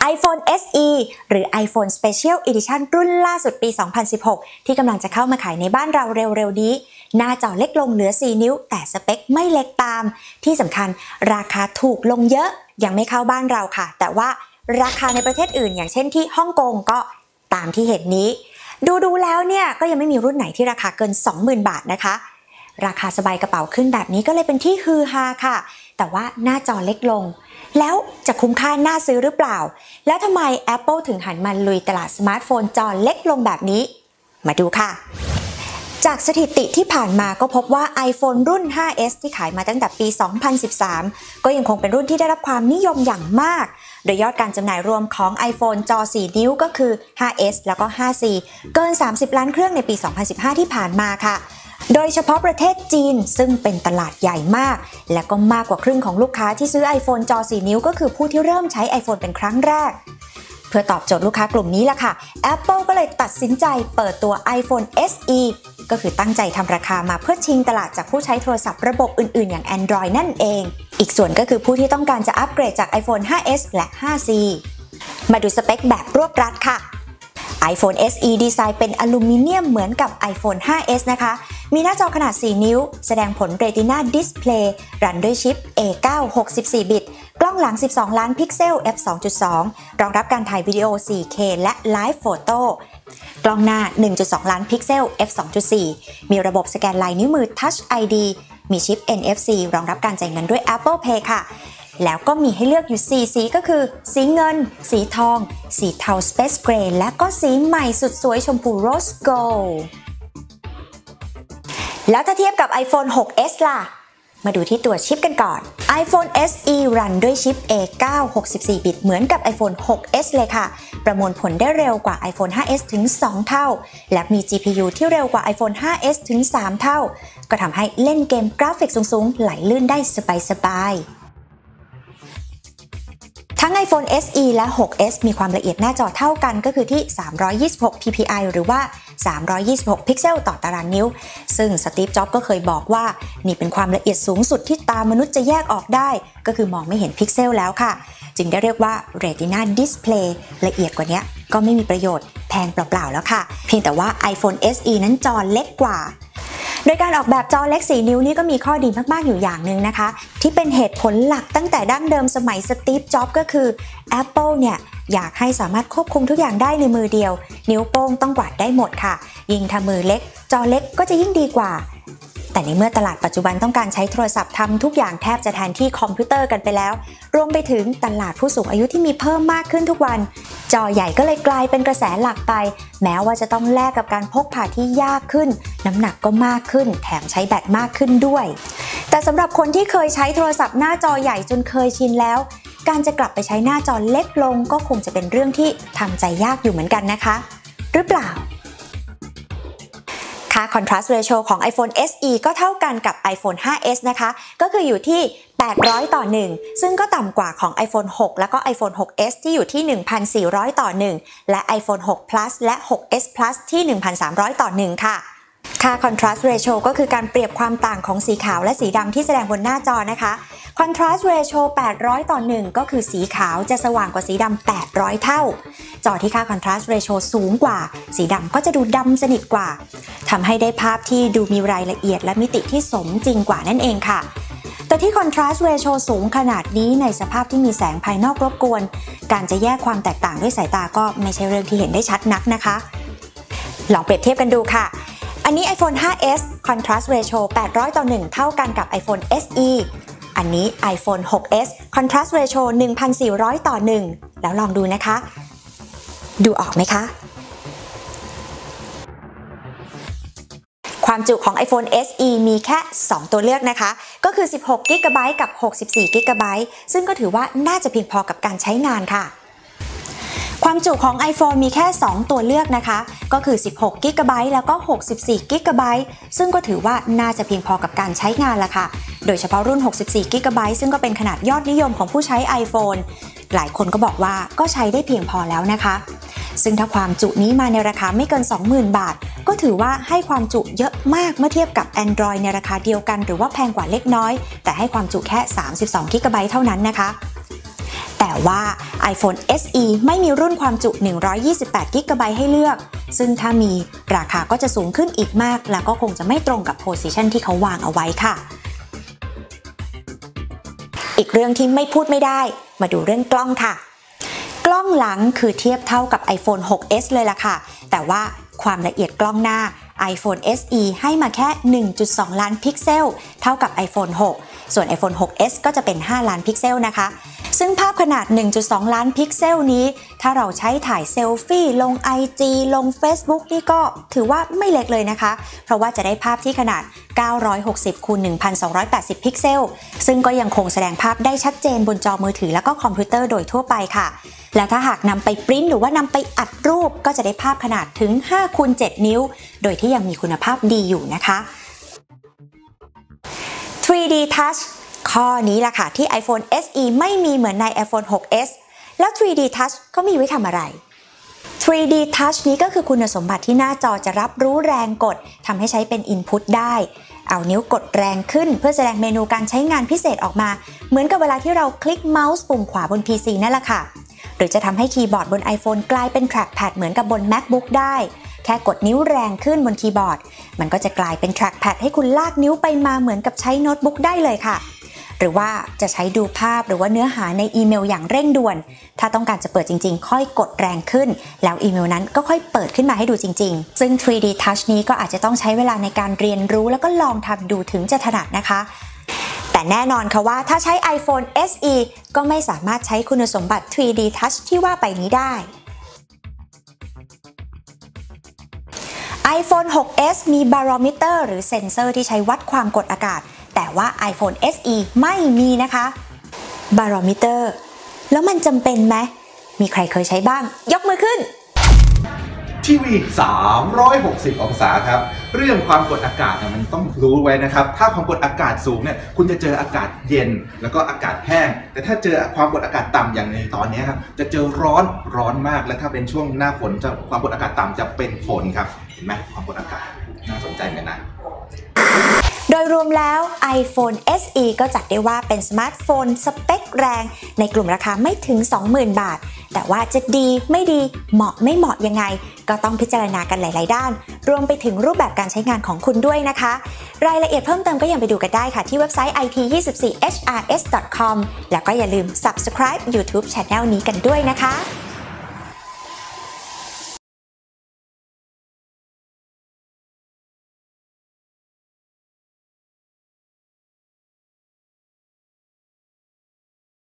iPhone SE หรือ iPhone Special Edition รุ่นล่าสุดปี 2016 ที่กำลังจะเข้ามาขายในบ้านเราเร็วๆนี้หน้าจอเล็กลงเหลือ 4 นิ้วแต่สเปคไม่เล็กตามที่สำคัญราคาถูกลงเยอะยังไม่เข้าบ้านเราค่ะแต่ว่าราคาในประเทศอื่นอย่างเช่นที่ฮ่องกงก็ตามที่เห็นนี้ดูแล้วเนี่ยก็ยังไม่มีรุ่นไหนที่ราคาเกิน 20,000 บาทนะคะราคาสบายกระเป๋าขึ้นแบบนี้ก็เลยเป็นที่ฮือฮาค่ะแต่ว่าหน้าจอเล็กลงแล้วจะคุ้มค่าน่าซื้อหรือเปล่าแล้วทำไม Apple ถึงหันมาลุยตลาดสมาร์ทโฟนจอเล็กลงแบบนี้มาดูค่ะจากสถิติที่ผ่านมาก็พบว่า iPhone รุ่น 5S ที่ขายมาตั้งแต่ปี 2013 ก็ยังคงเป็นรุ่นที่ได้รับความนิยมอย่างมากโดยยอดการจำหน่ายรวมของ iPhone จอ 4 นิ้วก็คือ 5S แล้วก็ 5C เกิน 30 ล้านเครื่องในปี 2015 ที่ผ่านมาค่ะโดยเฉพาะประเทศจีนซึ่งเป็นตลาดใหญ่มากและก็มากกว่าครึ่งของลูกค้าที่ซื้อ iPhone จอ 4 นิ้วก็คือผู้ที่เริ่มใช้ iPhone เป็นครั้งแรกเพื่อตอบโจทย์ลูกค้ากลุ่มนี้ล่ะค่ะ Apple ก็เลยตัดสินใจเปิดตัว iPhone SE ก็คือตั้งใจทำราคามาเพื่อชิงตลาดจากผู้ใช้โทรศัพท์ระบบอื่นๆอย่าง Android นั่นเองอีกส่วนก็คือผู้ที่ต้องการจะอัปเกรดจาก iPhone 5S และ 5C มาดูสเปคแบบรวบรัดค่ะ iPhone SE ดีไซน์เป็นอลูมิเนียมเหมือนกับ iPhone 5S นะคะมีหน้าจอขนาด 4 นิ้วแสดงผล Retina Display รันด้วยชิป A9 64 บิตกล้องหลัง 12 ล้านพิกเซล f2.2 รองรับการถ่ายวิดีโอ 4K และ Live Photo กล้องหน้า 1.2 ล้านพิกเซล f2.4 มีระบบสแกนลายนิ้วมือ Touch ID มีชิป NFC รองรับการจ่ายเงินด้วย Apple Pay ค่ะแล้วก็มีให้เลือกอยู่4สีก็คือสีเงินสีทองสีเทา Space Gray และก็สีใหม่สุดสวยชมพู Rose Gold แล้วถ้าเทียบกับ iPhone 6s ล่ะมาดูที่ตัวชิปกันก่อน iPhone SE รันด้วยชิป A9 64 บิตเหมือนกับ iPhone 6s เลยค่ะประมวลผลได้เร็วกว่า iPhone 5s ถึง 2 เท่าและมี GPU ที่เร็วกว่า iPhone 5s ถึง 3 เท่าก็ทำให้เล่นเกมกราฟิกสูงๆไหลลื่นได้สบายๆทั้ง iPhone SE และ 6s มีความละเอียดหน้าจอเท่ากันก็คือที่326 ppi หรือว่า326 พิกเซลต่อตารางนิ้วซึ่งสตีฟ จ็อบส์ก็เคยบอกว่านี่เป็นความละเอียดสูงสุดที่ตามนุษย์จะแยกออกได้ก็คือมองไม่เห็นพิกเซลแล้วค่ะจึงได้เรียกว่า Retina Display ละเอียดกว่านี้ก็ไม่มีประโยชน์แพงเปล่าๆแล้วค่ะเพียงแต่ว่า iPhone SE นั้นจอเล็กกว่าโดยการออกแบบจอเล็ก 4 นิ้วนี้ก็มีข้อดีมากๆอยู่อย่างหนึ่งนะคะที่เป็นเหตุผลหลักตั้งแต่ดั้งเดิมสมัยสตีฟ จ็อบส์ก็คือ Apple เนี่ยอยากให้สามารถควบคุมทุกอย่างได้ในมือเดียวนิ้วโป้งต้องกวาดได้หมดค่ะยิ่งถ้ามือเล็กจอเล็กก็จะยิ่งดีกว่าแต่ในเมื่อตลาดปัจจุบันต้องการใช้โทรศัพท์ทำทุกอย่างแทบจะแทนที่คอมพิวเตอร์กันไปแล้วรวมไปถึงตลาดผู้สูงอายุที่มีเพิ่มมากขึ้นทุกวันจอใหญ่ก็เลยกลายเป็นกระแสหลักไปแม้ว่าจะต้องแลกกับการพกพาที่ยากขึ้นน้ำหนักก็มากขึ้นแถมใช้แบตมากขึ้นด้วยแต่สำหรับคนที่เคยใช้โทรศัพท์หน้าจอใหญ่จนเคยชินแล้วการจะกลับไปใช้หน้าจอเล็กลงก็คงจะเป็นเรื่องที่ทำใจยากอยู่เหมือนกันนะคะหรือเปล่าค่า Contrast Ratio ของ iPhone SE ก็เท่ากันกับ iPhone 5s นะคะก็คืออยู่ที่800 ต่อ 1ซึ่งก็ต่ำกว่าของ iPhone 6 แล้วก็ iPhone 6s ที่อยู่ที่ 1,400 ต่อ 1และ iPhone 6 Plus และ 6s Plus ที่ 1,300 ต่อ 1ค่ะค่า Contrast Ratio ก็คือการเปรียบความต่างของสีขาวและสีดำที่แสดงบนหน้าจอนะคะ Contrast Ratio 800 ต่อ 1ก็คือสีขาวจะสว่างกว่าสีดำ800 เท่าจอที่ค่า Contrast Ratio สูงกว่าสีดำก็จะดูดำสนิทกว่าทำให้ได้ภาพที่ดูมีรายละเอียดและมิติที่สมจริงกว่านั่นเองค่ะแต่ที่ Contrast Ratio สูงขนาดนี้ในสภาพที่มีแสงภายนอกรบกวนการจะแยกความแตกต่างด้วยสายตาก็ไม่ใช่เรื่องที่เห็นได้ชัดนักนะคะลองเปรียบเทียบกันดูค่ะอันนี้ iPhone 5s Contrast Ratio 800 ต่อ 1เท่ากันกับ iPhone SE อันนี้ iPhone 6s Contrast Ratio 1,400 ต่อ 1แล้วลองดูนะคะดูออกไหมคะความจุของ iPhone SE มีแค่2ตัวเลือกนะคะก็คือ16 GB กับ64 GB ซึ่งก็ถือว่าน่าจะเพียงพอกับการใช้งานค่ะความจุของ iPhone มีแค่2ตัวเลือกนะคะก็คือ16 GB แล้วก็64 GB ซึ่งก็ถือว่าน่าจะเพียงพอกับการใช้งานละค่ะโดยเฉพาะรุ่น64 GB ซึ่งก็เป็นขนาดยอดนิยมของผู้ใช้ iPhone หลายคนก็บอกว่าก็ใช้ได้เพียงพอแล้วนะคะซึ่งถ้าความจุนี้มาในราคาไม่เกิน 20,000 บาทก็ถือว่าให้ความจุเยอะมากเมื่อเทียบกับ Android ในราคาเดียวกันหรือว่าแพงกว่าเล็กน้อยแต่ให้ความจุแค่32 GB เท่านั้นนะคะแแต่ว่า iPhone SE ไม่มีรุ่นความจุ128 GB ให้เลือกซึ่งถ้ามีราคาก็จะสูงขึ้นอีกมากแล้วก็คงจะไม่ตรงกับ position ที่เขาวางเอาไว้ค่ะอีกเรื่องที่ไม่พูดไม่ได้มาดูเรื่องกล้องค่ะกล้องหลังคือเทียบเท่ากับ iPhone 6s เลยล่ะค่ะแต่ว่าความละเอียดกล้องหน้า iPhone SE ให้มาแค่ 1.2 ล้านพิกเซลเท่ากับ iPhone 6 ส่วน iPhone 6s ก็จะเป็น 5 ล้านพิกเซลนะคะซึ่งภาพขนาด 1.2 ล้านพิกเซลนี้ถ้าเราใช้ถ่ายเซลฟี่ลง IG ลง Facebook นี่ก็ถือว่าไม่เล็กเลยนะคะเพราะว่าจะได้ภาพที่ขนาด 960 คูณ 1,280 พิกเซลซึ่งก็ยังคงแสดงภาพได้ชัดเจนบนจอมือถือและก็คอมพิวเตอร์โดยทั่วไปค่ะและถ้าหากนำไปปริ้นหรือว่านำไปอัดรูปก็จะได้ภาพขนาดถึง 5 คูณ 7 นิ้วโดยที่ยังมีคุณภาพดีอยู่นะคะ 3D Touch ข้อนี้ล่ะค่ะที่ iPhone SE ไม่มีเหมือนใน iPhone 6s แล้ว 3D Touch ก็มีไว้ทำอะไร 3D Touch นี้ก็คือคุณสมบัติที่หน้าจอจะรับรู้แรงกดทำให้ใช้เป็น Input ได้เอานิ้วกดแรงขึ้นเพื่อแสดงเมนูการใช้งานพิเศษออกมาเหมือนกับเวลาที่เราคลิกเมาส์ปุ่มขวาบน PC นั่นแหละค่ะหรือจะทำให้คีย์บอร์ดบน iPhone กลายเป็น trackpad เหมือนกับบน MacBook ได้แค่กดนิ้วแรงขึ้นบนคีย์บอร์ดมันก็จะกลายเป็น trackpad ให้คุณลากนิ้วไปมาเหมือนกับใช้โน้ตบุ๊กได้เลยค่ะหรือว่าจะใช้ดูภาพหรือว่าเนื้อหาในอีเมลอย่างเร่งด่วนถ้าต้องการจะเปิดจริงๆค่อยกดแรงขึ้นแล้วอีเมลนั้นก็ค่อยเปิดขึ้นมาให้ดูจริงๆซึ่ง 3D Touch นี้ก็อาจจะต้องใช้เวลาในการเรียนรู้แล้วก็ลองทำดูถึงจะถนัดนะคะแต่แน่นอนค่ะว่าถ้าใช้ iPhone SE ก็ไม่สามารถใช้คุณสมบัติ 3D Touch ที่ว่าไปนี้ได้ iPhone 6s มี barometer หรือเซ็นเซอร์ที่ใช้วัดความกดอากาศแต่ว่า iPhone SE ไม่มีนะคะ barometer แล้วมันจำเป็นไหมมีใครเคยใช้บ้างยกมือขึ้นทีวี360 องศาครับเรื่องความกดอากาศมันต้องรู้ไว้นะครับถ้าความกดอากาศสูงเนี่ยคุณจะเจออากาศเย็นแล้วก็อากาศแห้งแต่ถ้าเจอความกดอากาศต่ำอย่างในตอนนี้ครับจะเจอร้อนมากและถ้าเป็นช่วงหน้าฝนจะความกดอากาศต่ำจะเป็นฝนครับเห็นไหมความกดอากาศน่าสนใจเหมือนกันนะโดยรวมแล้ว iPhone SE ก็จัดได้ว่าเป็นสมาร์ทโฟนสเปคแรงในกลุ่มราคาไม่ถึง 20,000 บาทแต่ว่าจะดีไม่ดีเหมาะไม่เหมาะยังไงก็ต้องพิจารณากันหลายๆด้านรวมไปถึงรูปแบบการใช้งานของคุณด้วยนะคะรายละเอียดเพิ่มเติมก็ยังไปดูกันได้ค่ะที่เว็บไซต์ it24hrs.com แล้วก็อย่าลืม subscribe YouTube Channel นี้กันด้วยนะคะ